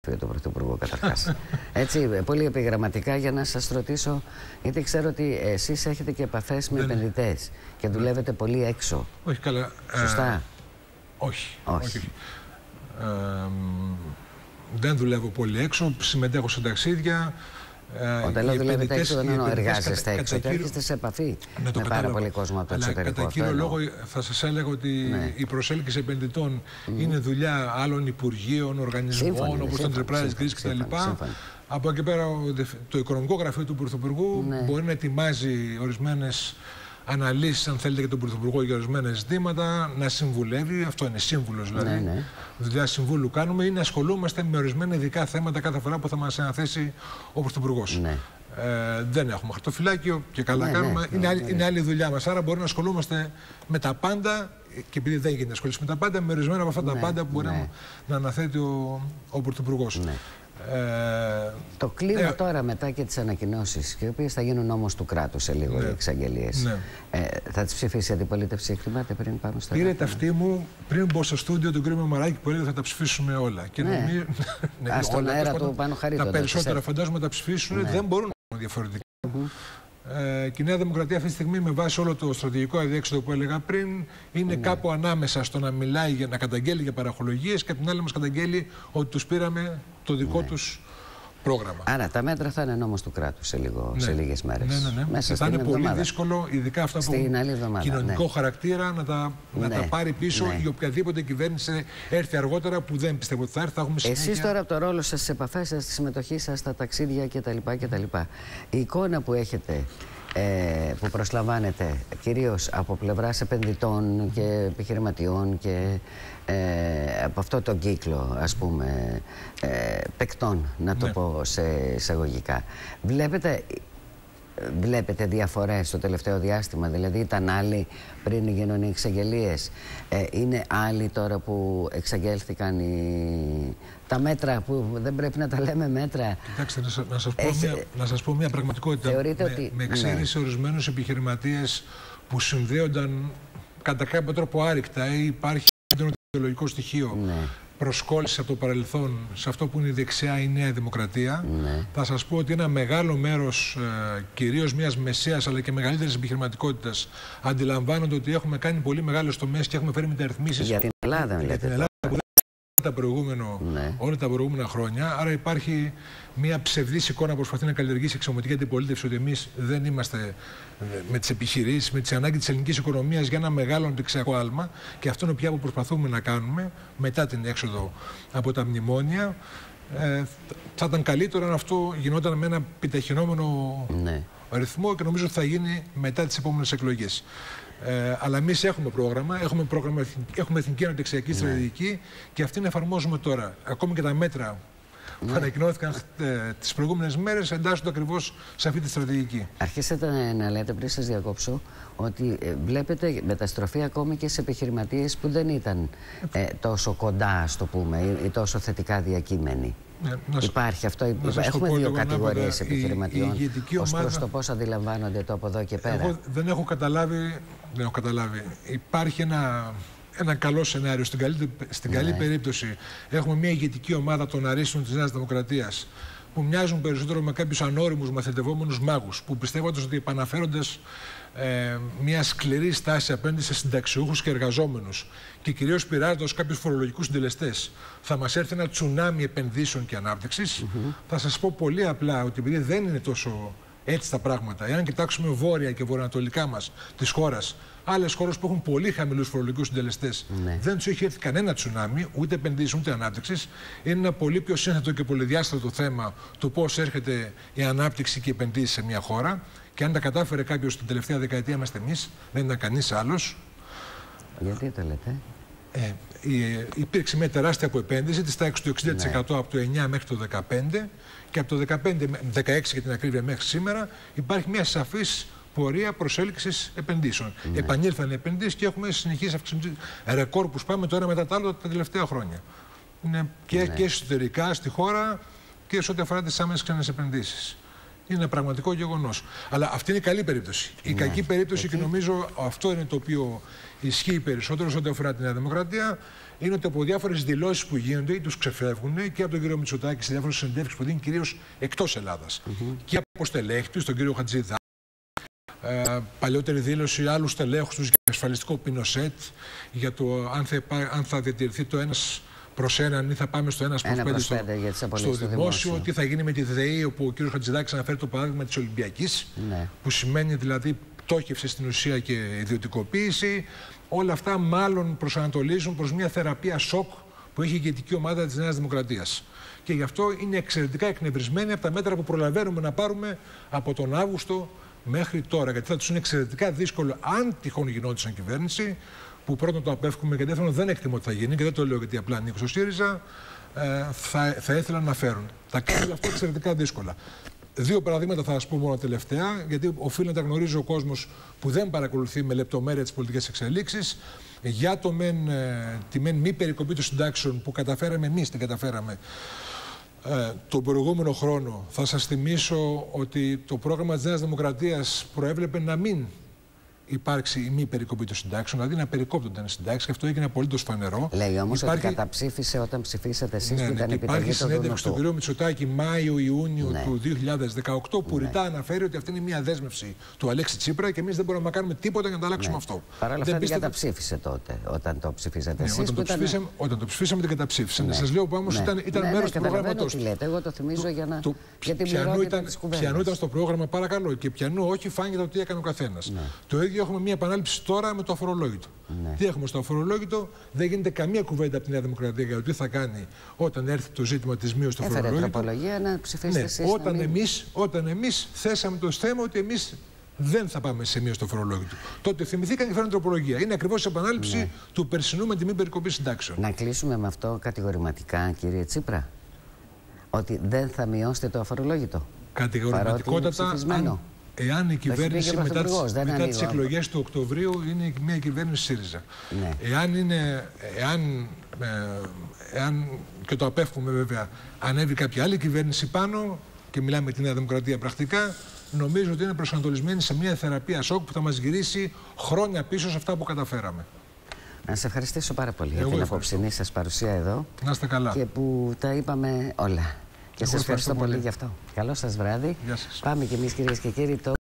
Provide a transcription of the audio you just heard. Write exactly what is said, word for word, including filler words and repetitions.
Για τον Πρωθυπουργό καταρχάς. Έτσι, πολύ επιγραμματικά για να σας ρωτήσω, γιατί ξέρω ότι εσείς έχετε και επαφές με επενδυτές και δουλεύετε πολύ έξω. Όχι καλά. Σωστά. Ε, όχι. όχι. όχι. Ε, δεν δουλεύω πολύ έξω, συμμετέχω σε ταξίδια. Όταν λέω δουλεύετε έξω, δεν εννοώ εργάζεστε έξω, ότι έρχεστε σε επαφή με πάρα κατάλαβα. πολύ κόσμο από το Αλλά εξωτερικό. Κατά κύριο λόγο θα σας έλεγα ότι ναι. η προσέλκυση επενδυτών mm. είναι δουλειά άλλων υπουργείων, οργανισμών, όπως το Enterprise Greece κτλ. Από εκεί πέρα το οικονομικό γραφείο του Πρωθυπουργού ναι. μπορεί να ετοιμάζει ορισμένες αναλύσεις, αν θέλετε, για τον Πρωθυπουργό για ορισμένα ζητήματα, να συμβουλεύει, αυτό είναι σύμβουλος δηλαδή. Ναι, ναι. Δουλειά συμβούλου κάνουμε, ή να ασχολούμαστε με ορισμένα ειδικά θέματα κάθε φορά που θα μας αναθέσει ο Πρωθυπουργός. Ναι. Ε, δεν έχουμε χαρτοφυλάκιο και καλά ναι, κάνουμε. Ναι, είναι, ναι, άλλη, ναι. είναι άλλη δουλειά μας. Άρα μπορεί να ασχολούμαστε με τα πάντα, και επειδή δεν γίνεται να ασχολήσουμε με τα πάντα, με ορισμένα από αυτά ναι, τα πάντα που μπορεί ναι. να, να αναθέτει ο, ο Πρωθυπουργός. Ναι. Ε, το κλίμα ε, τώρα μετά και τις ανακοινώσεις, και οι οποίες θα γίνουν όμως του κράτους σε λίγο, ναι, οι εξαγγελίες, ναι. ε, θα τις ψηφίσει η αντιπολίτευση, εκτιμάτε, πριν πάμε στο Πήρε ταυτή μου πριν μπω στο στούντιο του κ. Μαμαράκη που έλεγε θα τα ψηφίσουμε όλα. Και ναι. νομίζω, ναι, Α, στον αέρα του Πάνου Χαρίτοντα. Τα περισσότερα φαντάζομαι τα ψηφίσουν, ναι. δεν μπορούν να είναι διαφορετικά. Mm-hmm. Ε, και η Νέα Δημοκρατία αυτή τη στιγμή, με βάση όλο το στρατηγικό αδιέξοδο που έλεγα πριν, είναι ναι. κάπου ανάμεσα στο να μιλάει, για να καταγγέλει για παραχολογίες και απ' την άλλη μας καταγγέλει ότι τους πήραμε το δικό ναι. τους πρόγραμμα. Άρα τα μέτρα θα είναι νόμος του κράτους σε, λίγο, ναι. σε λίγες μέρες. Ναι, ναι, ναι. Μέσα θα είναι εβδομάδα. πολύ δύσκολο, ειδικά αυτά που έχουν κοινωνικό ναι. χαρακτήρα, να τα, ναι. να τα πάρει πίσω ναι. η οποιαδήποτε κυβέρνηση έρθει αργότερα, που δεν πιστεύω ότι θα έρθει. Θα έχουμε συνέχεια... Εσείς τώρα από το ρόλο σας, στις επαφές σας, στη συμμετοχή σας, στα ταξίδια κτλ. κτλ. Η εικόνα που έχετε, Ε, που προσλαμβάνεται κυρίως από πλευράς επενδυτών και επιχειρηματιών και ε, από αυτό τον κύκλο, ας πούμε, ε, παικτών, να το ναι. πω σε εισαγωγικά. Βλέπετε, βλέπετε διαφορές στο τελευταίο διάστημα, δηλαδή ήταν άλλοι πριν γίνουν οι εξαγγελίες, ε, είναι άλλοι τώρα που εξαγγέλθηκαν οι... τα μέτρα που δεν πρέπει να τα λέμε μέτρα. Κοιτάξτε, να σας, να σας, πω, Έχει... μια, να σας πω μια πραγματικότητα. Θεωρείτε με, ότι... με εξαίρεση ναι. ορισμένους επιχειρηματίες που συνδέονταν κατά κάποιο τρόπο άρρηκτα ή υπάρχει έντονο ιδεολογικό στοιχείο. Ναι. Προσκόλληση από το παρελθόν σε αυτό που είναι η δεξιά ή η Νέα Δημοκρατία. Ναι. Θα σας πω ότι ένα μεγάλο μέρος, ε, κυρίως μιας μεσαίας αλλά και μεγαλύτερης επιχειρηματικότητας, αντιλαμβάνονται ότι έχουμε κάνει πολύ μεγάλες τομές και έχουμε φέρει μεταρρυθμίσεις. Για την Ελλάδα, για την Ελλάδα που δεν τα προηγούμενο, ναι. όλα τα προηγούμενα χρόνια. Άρα υπάρχει μια ψευδής εικόνα που προσπαθεί να καλλιεργήσει η εξωματική αντιπολίτευση ότι εμείς δεν είμαστε με τις επιχειρήσεις, με τις ανάγκες της ελληνικής οικονομίας για ένα μεγάλο αναπτυξιακό άλμα. Και αυτό είναι πια που προσπαθούμε να κάνουμε μετά την έξοδο από τα μνημόνια. Ε, θα ήταν καλύτερο αν αυτό γινόταν με ένα επιταχυνόμενο ναι. ρυθμό, και νομίζω ότι θα γίνει μετά τις επόμενες εκλογές. Ε, αλλά εμείς έχουμε πρόγραμμα, έχουμε, πρόγραμμα, έχουμε εθνική αναπτυξιακή στρατηγική ναι. και αυτήν εφαρμόζουμε τώρα. Ακόμη και τα μέτρα που ναι. ανακοινώθηκαν ε, τις προηγούμενες μέρες εντάσσονται ακριβώς σε αυτή τη στρατηγική. Αρχίσατε να λέτε, πριν σας διακόψω, ότι ε, βλέπετε μεταστροφή ακόμη και σε επιχειρηματίες που δεν ήταν ε, τόσο κοντά, ας το πούμε, ή, ή τόσο θετικά διακείμενοι. Ναι, Υπάρχει αυτό. Υπά... Έχουμε δύο λίγο, κατηγορίες η, επιχειρηματιών η, η ως ομάδα... προς το πώς αντιλαμβάνονται το από εδώ και πέρα. Εγώ δεν έχω καταλάβει. Δεν έχω καταλάβει. Υπάρχει ένα, ένα καλό σενάριο. Στην καλή, στην καλή ναι. περίπτωση έχουμε μια ηγετική ομάδα των αρίστων της Νέας Δημοκρατίας που μοιάζουν περισσότερο με κάποιους ανώριμους μαθητευόμενους μάγους, που πιστεύοντας ότι επαναφέροντας ε, μια σκληρή στάση απέναντι σε συνταξιούχους και εργαζόμενους και κυρίως πειράζοντας κάποιους φορολογικούς συντελεστές, θα μας έρθει ένα τσουνάμι επενδύσεων και ανάπτυξης. Mm-hmm. Θα σας πω πολύ απλά ότι επειδή δεν είναι τόσο έτσι τα πράγματα, εάν κοιτάξουμε βόρεια και βορειοανατολικά μας της χώρας, άλλες χώρες που έχουν πολύ χαμηλούς φορολογικούς συντελεστές, ναι. δεν τους έχει έρθει κανένα τσουνάμι, ούτε επενδύσεις ούτε ανάπτυξης. Είναι ένα πολύ πιο σύνθετο και πολυδιάστατο θέμα το πώς έρχεται η ανάπτυξη και οι επενδύσεις σε μια χώρα. Και αν τα κατάφερε κάποιος την τελευταία δεκαετία, είμαστε εμείς, δεν ήταν κανείς άλλος. Γιατί το λέτε? Ε, υπήρξε μια τεράστια αποεπένδυση της τάξης του εξήντα τοις εκατό ναι. από το εννιά μέχρι το δεκαπέντε, και από το δεκαπέντε, δεκαέξι για την ακρίβεια μέχρι σήμερα υπάρχει μια σαφής πορεία προσέλκυσης επενδύσεων. Ναι. Επανήλθαν οι επενδύσεις και έχουμε συνεχίσει αυξήσεις ρεκόρ που σπάμε τώρα μετά τα άλλα τα τελευταία χρόνια. Είναι και, ναι. και εσωτερικά στη χώρα και σε ό,τι αφορά τις άμεσες ξένες επενδύσεις. Είναι ένα πραγματικό γεγονός. Αλλά αυτή είναι η καλή περίπτωση. Η ναι. κακή περίπτωση, Εκεί... και νομίζω αυτό είναι το οποίο ισχύει περισσότερο σε ό,τι αφορά τη Νέα Δημοκρατία, είναι ότι από διάφορες δηλώσεις που γίνονται ή τους ξεφεύγουν και από τον κύριο Μητσοτάκη σε διάφορες συνεντεύξεις που δίνει κυρίως εκτός Ελλάδας. Mm-hmm. Και από στελέχη του, τον κύριο Χατζηδάκη. Ε, παλιότερη δήλωση άλλου στελέχους τους για ασφαλιστικό Πινοσέτ, για το αν θα, αν θα διατηρηθεί το ένας προς έναν ή θα πάμε στο ένας προς πέντε στο, στο δημόσιο, δημόσιο, τι θα γίνει με τη ΔΕΗ, όπου ο κ. Χατζηδάκης αναφέρει το παράδειγμα της Ολυμπιακής, ναι. που σημαίνει δηλαδή πτώχευση στην ουσία και ιδιωτικοποίηση. Όλα αυτά μάλλον προσανατολίζουν προς μια θεραπεία σοκ που έχει η ηγετική ομάδα της Νέας Δημοκρατίας. Και γι' αυτό είναι εξαιρετικά εκνευρισμένοι από τα μέτρα που προλαβαίνουμε να πάρουμε από τον Αύγουστο μέχρι τώρα. Γιατί θα τους είναι εξαιρετικά δύσκολο, αν τυχόν γινόντουσαν κυβέρνηση, που πρώτον το απέφχουμε και δεύτερον δεν εκτιμώ ότι θα γίνει, και δεν το λέω γιατί απλά ανήκω στο ΣΥΡΙΖΑ, ε, θα, θα ήθελαν να φέρουν. Τα κάνουν αυτό εξαιρετικά δύσκολα. Δύο παραδείγματα θα σας πω μόνο τελευταία, γιατί οφείλει να τα γνωρίζει ο κόσμος που δεν παρακολουθεί με λεπτομέρεια τις πολιτικές εξελίξεις. Για το μεν, ε, τη μεν μη περικοπή των συντάξεων που καταφέραμε εμείς, την καταφέραμε ε, τον προηγούμενο χρόνο, θα σας θυμίσω ότι το πρόγραμμα της Νέας Δημοκρατίας προέβλεπε να μην υπάρξει η μη περικοπή των συντάξεων, δηλαδή να περικόπτονταν οι συντάξεις, και αυτό έγινε απολύτως φανερό. Λέει όμως υπάρχει... ότι καταψήφισε όταν ψηφίσατε εσείς, ναι, που ήταν ναι, επιταγή. Υπάρχει συνέντευξη του κ. Μητσοτάκη Μάιο-Ιούνιο ναι. του δύο χιλιάδες δεκαοκτώ που ναι. ρητά αναφέρει ότι αυτή είναι μια δέσμευση του Αλέξη Τσίπρα και εμείς δεν μπορούμε να κάνουμε τίποτα για να τα αλλάξουμε ναι. αυτό. Παρ' όλα αυτά την καταψήφισε τότε, όταν το ψηφίσατε εσείς. Ναι, όταν, το ήταν... ψηφίσαμε, όταν το ψηφίσαμε την καταψήφισε. Ναι. Σας λέω όμως ναι. ήταν, ήταν ναι, μέρος ναι, του προγράμματος. Εγώ το θυμίζω για να. Πιανού ήταν στο πρόγραμμα, παρακαλώ, και πιανού όχι φάνηκε το τι έκανε ο καθένας. Το ίδιο έχουμε μια επανάληψη τώρα με το αφορολόγητο. Ναι. Τι έχουμε στο αφορολόγητο, δεν γίνεται καμία κουβέντα από τη Νέα Δημοκρατία για το τι θα κάνει όταν έρθει το ζήτημα της μείωσης του αφορολόγητου. Έφερε τροπολογία να ψηφίσετε ναι. εσείς. Όταν, μην... εμείς, όταν εμείς θέσαμε το θέμα ότι εμείς δεν θα πάμε σε μείωση του αφορολόγητου. Τότε θυμηθήκαν και φέρνουν τροπολογία. Είναι ακριβώς η επανάληψη ναι. του περσινού με τη μη περικοπή συντάξεων. Να κλείσουμε με αυτό κατηγορηματικά, κύριε Τσίπρα, ότι δεν θα μειώσετε το αφορολόγητο. Κατηγορηματικότατα. Εάν η κυβέρνηση μετά τις, μετά τις εκλογές του Οκτωβρίου είναι μια κυβέρνηση ΣΥΡΙΖΑ. Ναι. Εάν, είναι, εάν, ε, εάν, και το απέφχουμε βέβαια, ανέβει κάποια άλλη κυβέρνηση πάνω, και μιλάμε με τη Νέα Δημοκρατία πρακτικά, νομίζω ότι είναι προσανατολισμένη σε μια θεραπεία σοκ που θα μας γυρίσει χρόνια πίσω σε αυτά που καταφέραμε. Να σας ευχαριστήσω πάρα πολύ Εγώ για την απόψινή σας παρουσία εδώ. Να είστε καλά. Και που τα είπαμε όλα. Και σας ευχαριστώ πολύ γι' αυτό. Καλό σας βράδυ. Γεια σας. Πάμε κι εμείς, κυρίες και κύριοι.